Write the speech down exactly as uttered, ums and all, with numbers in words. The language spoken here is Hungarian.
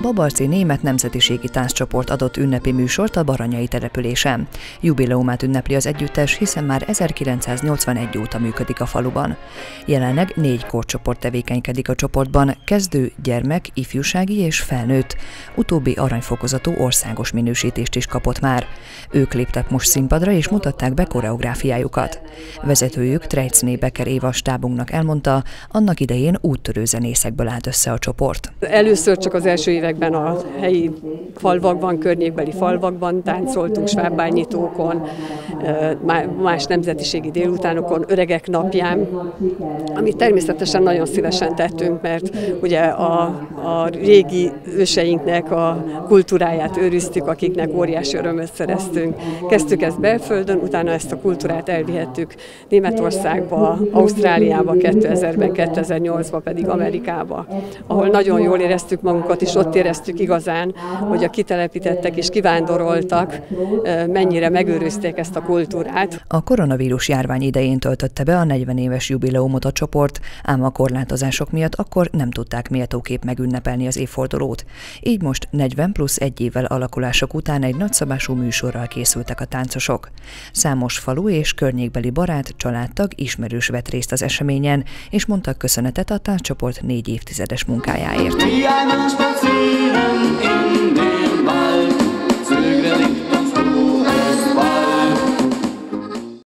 Tobarci német nemzetiségi tánccsoport adott ünnepi műsort a baranyai településen. Jubileumát ünnepli az együttes, hiszen már ezerkilencszáznyolcvanegy óta működik a faluban. Jelenleg négy korcsoport tevékenykedik a csoportban, kezdő, gyermek, ifjúsági és felnőtt. Utóbbi aranyfokozatú országos minősítést is kapott már. Ők léptek most színpadra és mutatták be koreográfiájukat. Vezetőjük Trejcné Becker Éva stábunknak elmondta, annak idején úttörő zenészekből állt össze a csoport. Először csak az első években a helyi falvakban, környékbeli falvakban táncoltunk, svábbányitókon, más nemzetiségi délutánokon, öregek napján, amit természetesen nagyon szívesen tettünk, mert ugye a, a régi őseinknek a kultúráját őriztük, akiknek óriási örömöt szereztünk. Kezdtük ezt belföldön, utána ezt a kultúrát elvihettük Németországba, Ausztráliába, kétezerben, kétezer-nyolcban pedig Amerikába, ahol nagyon jól éreztük magunkat, és ott éreztük igazán, hogy a kitelepítettek és kivándoroltak mennyire megőrizték ezt a kultúrát. A koronavírus járvány idején töltötte be a negyven éves jubileumot a csoport, ám a korlátozások miatt akkor nem tudták méltóképp megünnepelni az évfordulót. Így most negyven plusz egy évvel alakulások után egy nagyszabású műsorral készültek a táncosok. Számos falu és környékbeli barát, családtag, ismerős vett részt az eseményen, és mondtak köszönetet a tánccsoport négy évtizedes munkájáért. Wie einmal spazieren in den Wald.